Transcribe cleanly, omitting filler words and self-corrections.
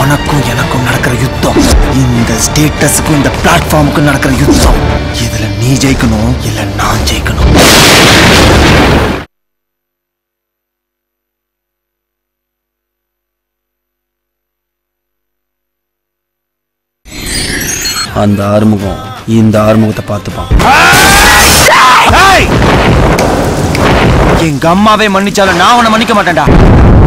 உனக்கும் எனக்கும் நடக்கிற யுத்தம், இந்த ஸ்டேட்டஸுக்கும் இந்த பிளாட்ஃபார்முக்கும் நடக்கிற யுத்தம். இதுல நீ ஜெயிக்கணும் இல்ல நான் ஜெயிக்கணும். அந்த ஆறுமுகம் இந்த ஆறுமுகத்தை பார்த்துப்பான். எங்க அம்மாவே மன்னிச்சாலும் நான் உன்னை மன்னிக்க மாட்டேன்டா.